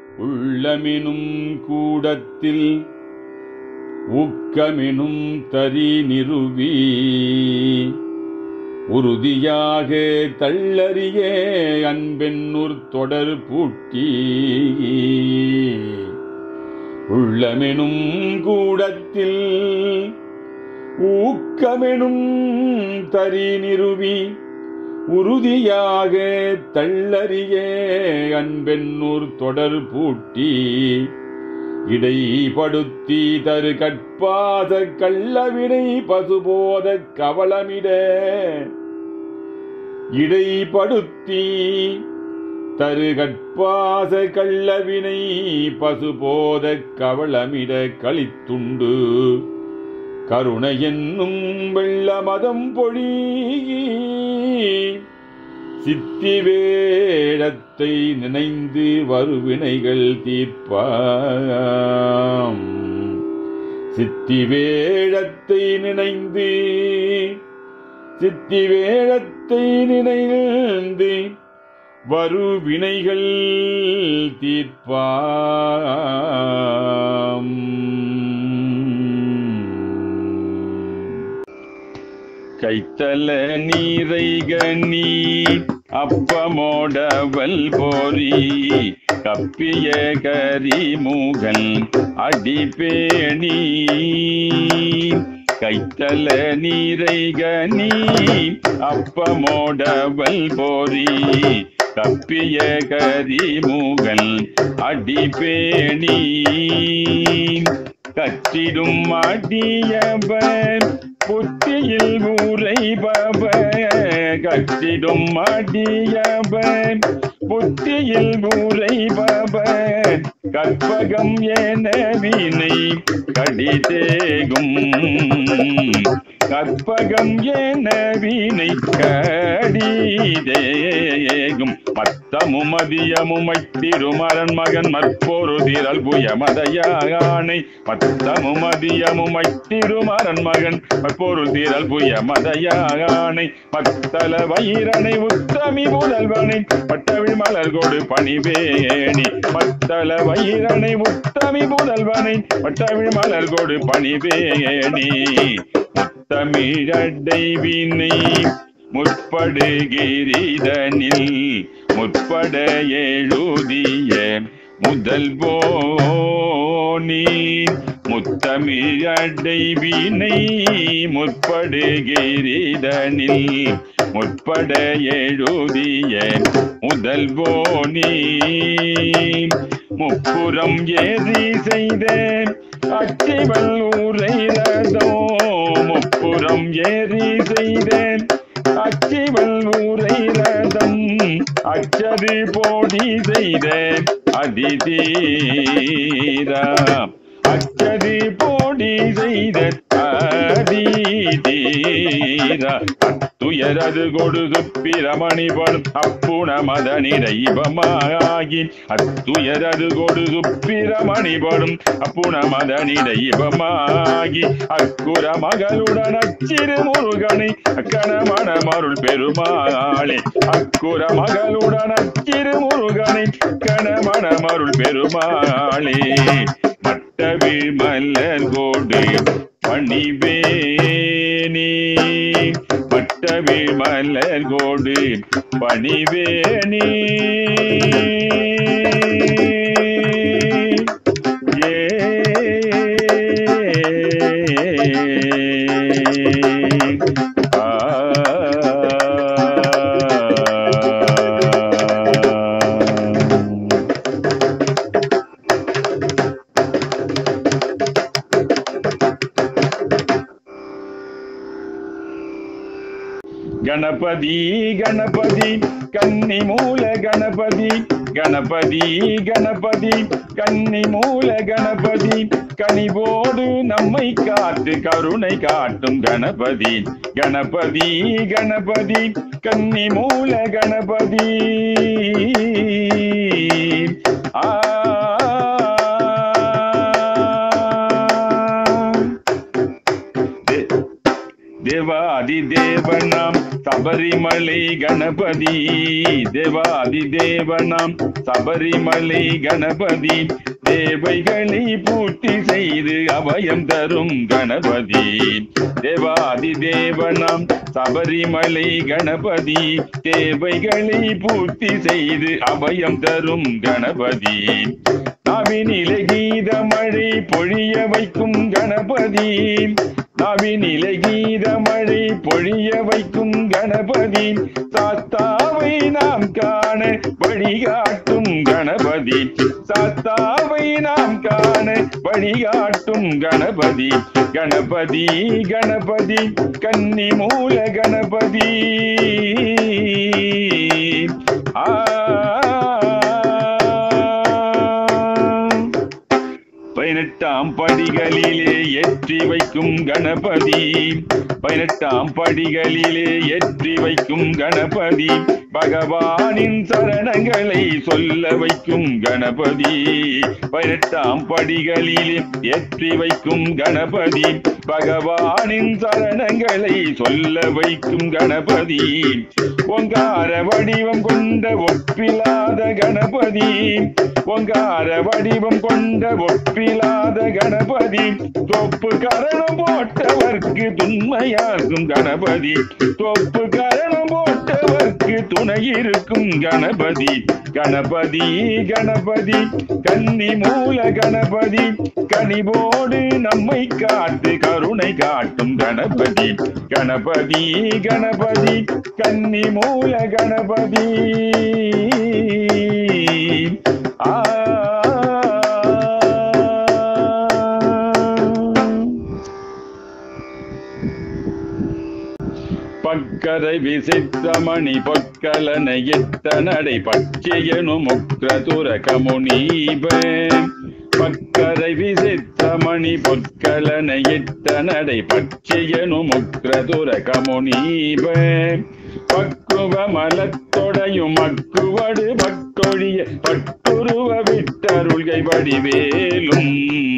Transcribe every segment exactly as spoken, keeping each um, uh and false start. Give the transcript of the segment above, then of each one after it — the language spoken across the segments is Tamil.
உள்ளமெனும் கூடத்தில் ஊக்கமெனும் தரி நிறுவி உறுதியாக தள்ளறிய அன்பென்னூர் தொடர் பூட்டி உள்ளமெனும் கூடத்தில் ஊக்கமெனும் தரி நிறுவி உறுதியாக தள்ளறிய அன்பென்னூர் தொடர் பூட்டி இடைப்படுத்தி தரு கற்பாத கள்ளவினை பசுபோத கவளமிட இடைப்படுத்தி தரு கற்பாத கள்ளவினை பசுபோத கவளமிட களித்துண்டு கருணை என்னும் வெள்ளமதம் பொழி சித்தி வேடத்தை நினைந்து வருவினைகள் தீர்ப்பாம். சித்தி வேடத்தை நினைந்து சித்தி வேடத்தை நினைந்து வருவினைகள் தீர்ப்பாம். கைத்தல நீரைக நீ அப்பமோடவல் போரி கப்பிய கரிமுகன் அடிபேணி கைத்தல நீரைக நீ அப்பமோடவல் போரி கப்பிய கரிமுகன் அடிபேணி கற்றிடும் அடியவர் புத்தியில் உரைபவ கற்றிடும் அடியவர் புத்தியில் உரைபவ கற்பகம் என வினை கடிதேகும் கற்பகம் என வினை கடிதேகும் மத்தமும் மதியமும் திருமரன் மகன் மற்பொருதிரல் புயமதையானை மத்தமும் மதியமும் திருமரன் மகன் மற்பொருதிரல் புயமதையானை மத்தல வயிரனை உத்தமி முதல்வனை பட்டவிழ் மலர்கோடு பணிவேணி மத்தல வயிரனை உத்தமி முதல்வனை பட்டவிழ் மலர்கோடு பணிவேணி முத்தமிழடை வினை முற்படுகிரிதனில் முற்பட எழுதிய முதல்வோனி முத்தமிழடை வினை முற்படுகிரிதனில் முற்பட எழுதிய முதல்வோனி முப்புறம் ஏறி செய்த அச்சிவல் ஊரைதோ முப்புறம் ஏறி செய்த அச்சிவல் ஊரைதம் அச்சது போடி செய்த அதிதீரா அச்சது போடி செய்த அதிதீரா அத்துயரது கொடுது பிரமணிபடும் அப்புண மதனிடைபமாகி அத்துயரது கொடுது பிரமணிபடும் அப்புண மதனிடைபமாகி அக்குற மகளுடன் அச்சிறு முருகனை அக்கணமண மருள் பெருமாளே அக்குற மகளுடன் அச்சிறு முருகனை கணமண மருள் பெருமாளே மட்டவிழ் மலர் கோடு பணிவேணி மட்டவிழ் மலர் கோடு பணிவேணி ஏ गणपति गणपति कन्नी मूल गणपति गणपति गणपति कन्नी मूल गणपति कनिवोडु नम्मै काट्टु करुणै काट्टुम गणपति गणपति गणपति कन्नी मूल गणपति आ देवादिदेवनाम சபரிமலை கணபதி தேவாதி தேவனாம் சபரிமலை கணபதி தேவைகளை பூர்த்தி செய்து அபயம் தரும் கணபதி தேவாதி தேவனாம் சபரிமலை கணபதி தேவைகளை பூர்த்தி செய்து அபயம் தரும் கணபதி நாவினிலை கீத மழை பொழிய வைக்கும் கணபதி நாவினிலை கீத மழை பொழிய வைக்கும் கணபதி சாஸ்தாவை நாம் காண வழிகாட்டும் கணபதி சாஸ்தாவை நாம் காண வழிகாட்டும் கணபதி கணபதி கணபதி கன்னி மூல கணபதி ஆ பதினெட்டாம் படிகளிலே ஏற்றி வைக்கும் கணபதி பதினெட்டாம் படிகளிலே ஏற்றி வைக்கும் கணபதி பகவானின் சரணங்களை சொல்ல வைக்கும் கணபதி பதினெட்டாம் படிகளிலே ஏற்றி வைக்கும் கணபதி பகவானின் சரணங்களை சொல்ல வைக்கும் கணபதி ஓங்கார வடிவம் கொண்ட ஒப்பிலாத கணபதி ஓங்கார வடிவம் கொண்ட ஒப்பிலாத கணபதி தொப்பு கரணம் போட்டவர்க்கு துண்மையாகும் கணபதி தொப்பு கரணம் போட்டவர்க்கு துணை இருக்கும் கணபதி கணபதி கணபதி கன்னி மூல கணபதி கனிவோடு நம்மை காத்து கருணை காட்டும் கணபதி கணபதி கணபதி கன்னி மூல கணபதி ஆ பக்கரை விசித்திரமணி பொற்கலனை எத்த நடை பச்சையனு முக்ரதுர கமுனீப பக்கரை விசித்திரமணி பொற்கலனை எத்த நடை பச்சையனு முக்ரதுர கமுனீப பக்குவ மலத்தொடையும் மக்குவடு பட்டொழிய பட்டுருவ விட்டருள்கை வடிவேலும்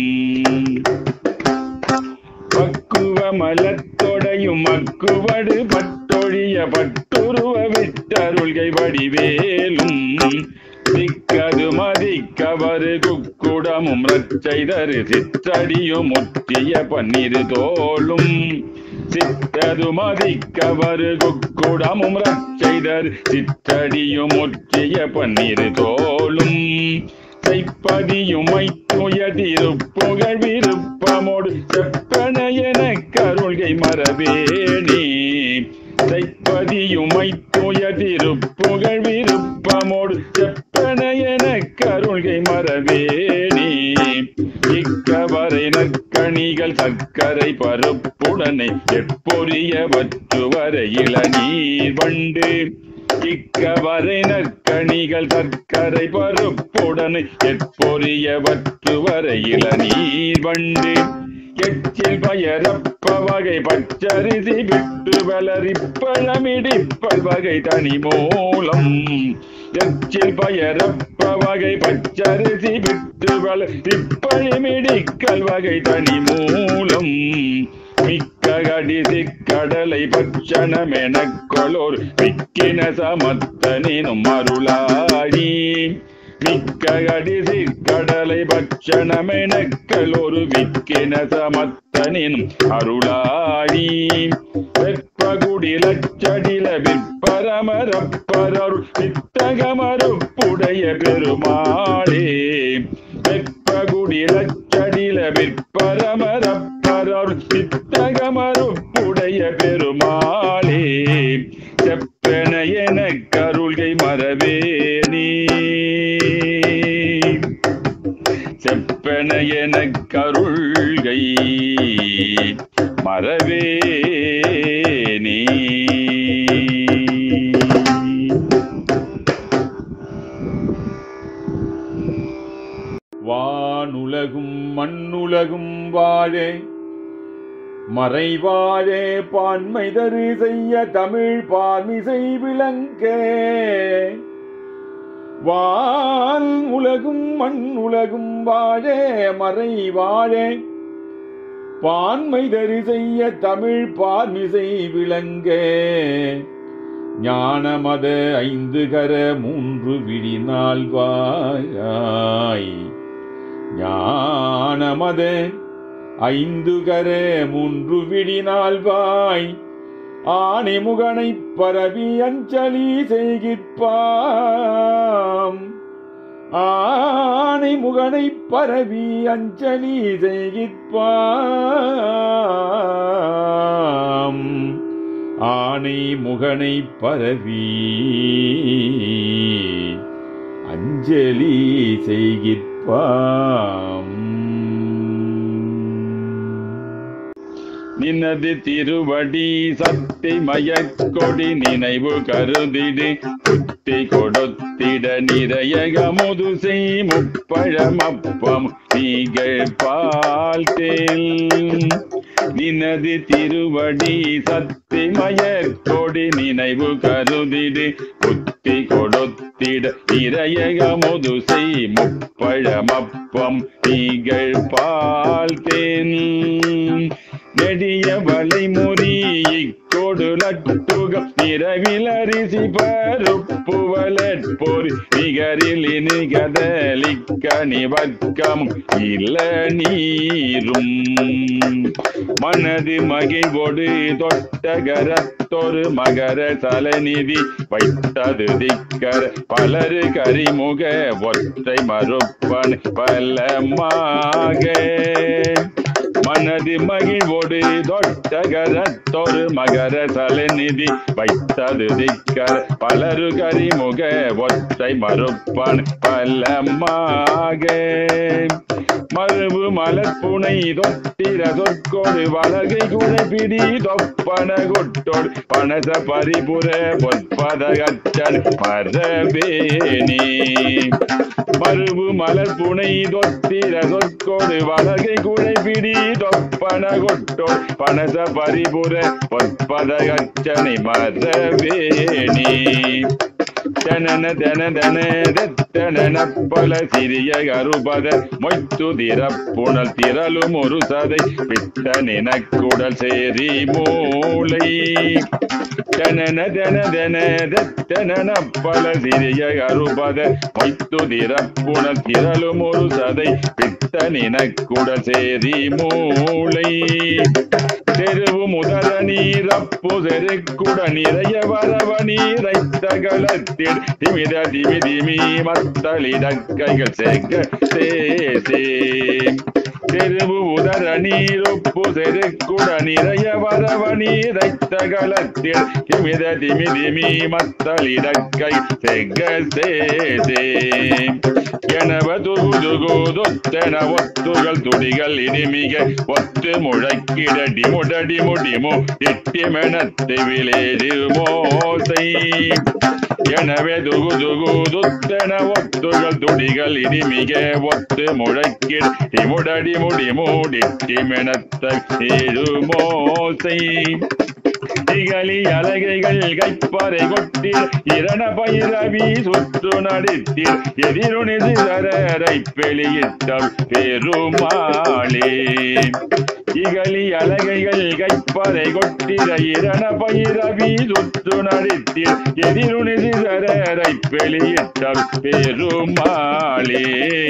பக்குவ மலத்தொடையும் மக்குவடு பட்டொழிய பட்டுருவ விட்டருள்கை வடிவேலும் திக்கது மதிக்கவரு குக்குடமும் ரச்சைதரு சிற்றடியும் முற்றிய பன்னிரு தோளும் சித்தது மதிக்கவரு குக்குடமும் ரச்சைதர் சிற்றடியும் முற்றிய பன்னிரு தோளும் செய்ப்பதியுமை துயதிருப்புகழ் விருப்பமோடு செப்பனையென கருள்கை மரவேணி செய்ப்பதியுமை துயதிருப்புகழ் விருப்பமோடு செப்பனையென கருள்கை மரவேணி இக்கவரை நற்கணிகள் சர்க்கரை பருப்புடனை எப்பொரிய வற்றுவரை இளநீர் வண்டு இக்கவரை நற்கணிகள் சர்க்கரை பருப்புடன் எப்பொரிய வற்றுவரை இளநீர் வண்டு எச்சில் பயரப்ப வகை பச்சரிசி விட்டு வளரிப்பழமிடிப்பல் வகை தனி மூலம் எச்சில் பயரப்ப வகை பச்சரிசி விட்டு வளரிப்பழமிடிக்கல் வகை தனி மூலம் மிக்க கடிசி கடலை பட்சணமெனக்கொளோர் மிக்கின சமத்தனினும் அருளாடி மிக்க கடிசி கடலை பட்சணமெனக்கொளோர் மிக்கின சமத்தனினும் அருளாடி வெப்பகுடிலச்சடில விற்பரமரப்பரருள் வித்தகமறுப்புடைய பெருமாளே வெப்பகுடிலச்சடில விற்பரமரப்பரருள் வித்தகமறுப்புடைய பெருமாளே செப்பென என கருள்கை மரவேணி செப்பென என கருள்கை மரவேணி வானுலகும் மண்ணுலகும் வாழே மறைவாழே பான்மை தரு செய்ய தமிழ் பான்மிசை விளங்க வான் உலகும் மண் உலகும் வாழே மறைவாழே பான்மை தரு செய்ய தமிழ் பான்மிசை விளங்க ஞானமத ஐந்து கர மூன்று விழி நால்வாய் ஞானமத ஐந்து கர மூன்று விழி நால்வாய் ஆணி முகனை பரவி அஞ்சலி செய்கிற்பாம் ஆணை முகனை பரவி அஞ்சலி செய்கிற்பாம் ஆணை முகனை பரவி அஞ்சலி செய்கிற்பாம் நினது திருவடி சக்தி மயக்கொடி நினைவு கருதிடு குத்தி கொடுத்திட நிறையகமுது செய் முப்பழமப்பம் நீங்கள் பால்தேல் நினது திருவடி சக்தி மயக்கொடி நினைவு கருதிடு குத்தி கொடுத்திட நிறையகமுது செய் முப்பழமப்பம் நீங்கள் பால்தேல் நெடிய வலை முறி கொடு லட்டுகம் நிறவிலரிசி பருப்பு வளற்பொரு நிகரில் நிகதலிக்கணி வர்க்கம் இள நீரும் மனது மகிழ்வோடு தொட்டகரத்தொரு மகர சலநிதி வைத்தது திக்கர பலரு கரிமுக ஒற்றை மறுப்பன் பலமாக மனது மகிழ்வோடு தொட்டகரத்தொரு மகர சலநிதி வைத்தது திக்கர பலரு கரிமுக ஒற்றை மறுப்பன் பலமாக மறுபு மலர்புனை தொட்டிர சொற்கோடு வலகை குழைப்பிடி தொப்பன கொட்டோடு பனச பரிபுர பொற்பதகச்சன் மரபேனி மறுபு மலர்புனை தொட்டிர சொற்கோடு வலகை குழைப்பிடி தொப்பன கொட்டோடு பனச பரிபுர பொற்பதகச்சனை மரபேனி தனன தன தன தன பல சிறிய கருபத மொய்த்து திறப்புணல் திரளும் ஒரு சதை பித்த நினக்குடல் சேரி மூளை தனன தன தன தன பல சிறிய கருபத மொய்த்து திறப்புணல் திரளும் ஒரு சதை பித்த நினக்குடல் சேரி மூளை தெருவு முதல நீரப்பு செருக்குட நிறைய வரவ நீரைத்தகளத்தில் திமித திமி திமி மத்தளிட கைகள் சேர்க்க சேசே தெருவு உதர நீரொப்பு செருக்குட நிறைய வரவ நீரைத்தகளத்தில் திமித திமி திமி மத்தளிட கை சேர்க்க சேசே எனவ துகுதுகு தொத்தென ஒத்துகள் துடிகள் இனிமிக ஒத்து முழக்கிட டிமுடடி முடிமோ இட்டிமெனத்தை விலேறு மோசை எனவே துகு துகு துத்தென ஒத்துகள் துடிகள் இனிமிக ஒத்து முழக்கிட டிமுடடி முடிமோ இட்டிமெனத்தை ஏழு மோசை திகழி அலகைகள் கைப்பறை கொட்டில் இரண பயிரவி சுற்று நடித்தில் எதிரொனி சிதறரை வெளியிட்டால் பெருமாளே இகழி அலகைகள் கைப்பறை கொட்டில இரண பயிரவி சுற்று நடித்தில் எதிரொனி சிதறரை வெளியிட்டால் பெருமாளே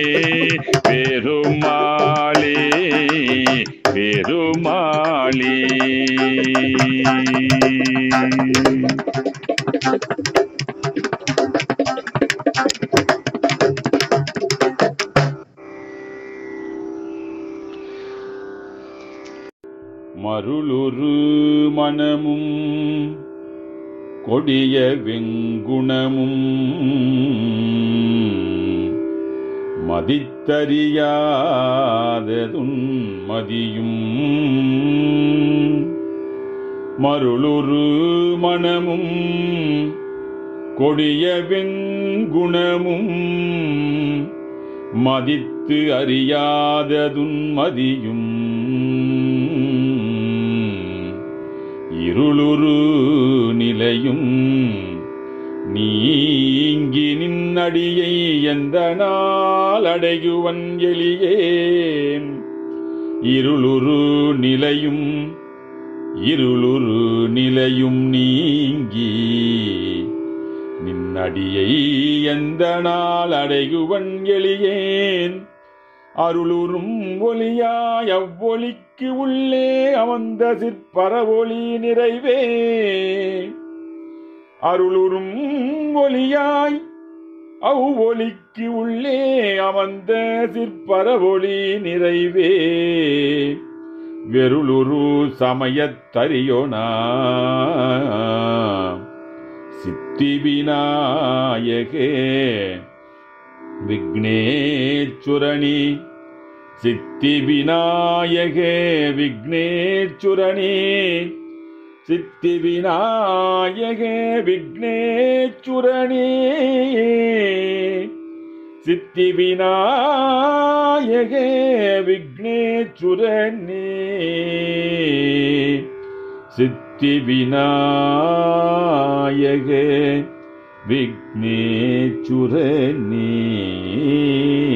பெருமாளே பெருமாளே மருளுரு மனமும் கொடிய வெங்குணமும் மதித்தறியாததுன் மதியும் மருளுரு மனமும் கொடிய வெங்குணமும் மதித்து அறியாததுன் மதியும் இருளுரு நிலையும் நீங்கி நின்னடியை எந்த நாள் அடையுவன் எளியேன் இருளுரு நிலையும் இருளுரு நிலையும் நீங்கி நின்னடியை எந்த நாள் அடைகுவன் எளியேன் அருளுறும் ஒளியாய் அவ்வொலிக்கு உள்ளே அமர்ந்த சிற்பரவொளி நிறைவே அருளுறும் ஒளியாய் அவ்வொலிக்கு உள்ளே அமர்ந்த சிற்பரவொளி நிறைவே வெருளுரு சமயத்தறியோனா சித்தி விநாயகே விக்னேச்சுரணி சித்தி விநாயகே விக்னேச்சுரணி சித்தி விநாயகே விக்னேச்சுரணி சித்தி விநாயகே விக்னேச்சுரணி சித்தி விநாயகே விக்னேச்சுரணி